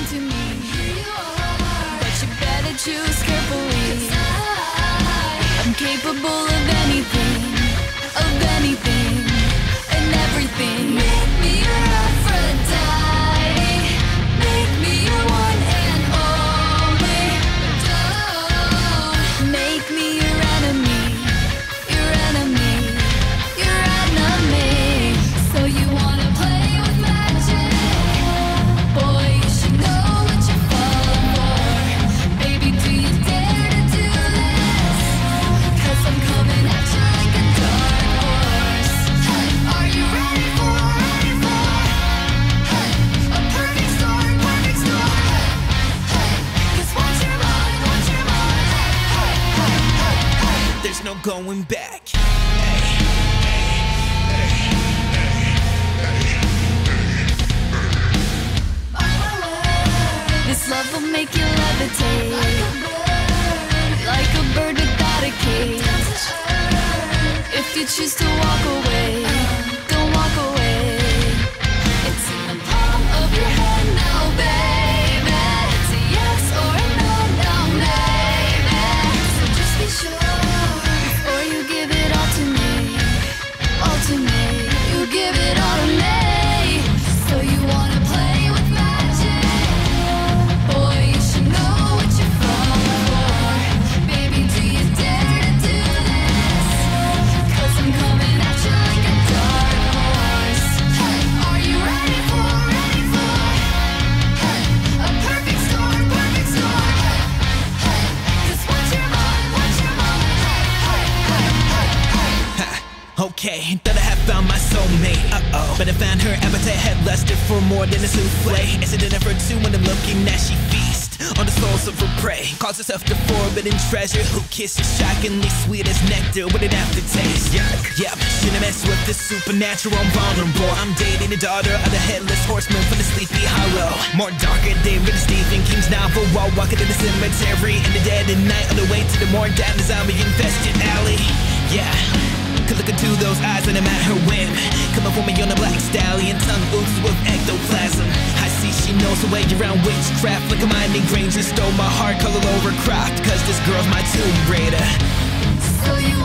to me. But you better choose carefully. I'm capable of anything, and everything. Make me your Aphrodite. Make me your one and only. Don't make me your enemy, your enemy, your enemy. So you wanna play with magic? Boy, you should know what you're falling for. Baby, do you dare to do this? 'Cause I'm coming at you like a dark horse. Hey, are you ready for hey, a perfect storm, perfect storm? Hey, 'cause what's your mind, what's your mind? Hey. There's no going back. This love will make you levitate, like a bird without a cage. If you choose to walk away, don't walk away. It's in the palm of your hand now, baby. It's a yes or a no now, baby. So just be sure before you give it all to me, all to me. You give it all to me. So you wanna play with magic? Boy, you should know what you're falling for. Baby, do you dare to do this? 'Cause I'm coming at you like a dark horse. Hey, are you ready for hey, a perfect storm, perfect storm? Hey, 'cause what's your mind, what's your mind? Hey. Okay, thought I had found my soulmate, but I found her appetite had lusted for more than a souffle. It's a dinner for two when I'm looking as she feast on the souls of her prey. Calls herself the forbidden treasure, who kisses shockingly sweet as nectar with an aftertaste. Yep, shouldn't mess with the supernatural, I'm vulnerable. I'm dating the daughter of the headless horseman from the Sleepy Hollow. More darker than Stephen King's novel, while walking in the cemetery in the dead of night, on the way to the more down the zombie-infested alley. Yeah. Could look into those eyes and I'm at her whim. Come up for me on a black stallion, tongue oozes with ectoplasm. I see she knows her way around witchcraft, like a mining ranger stole my heart, color over cropped. 'Cause this girl's my Tomb Raider. So you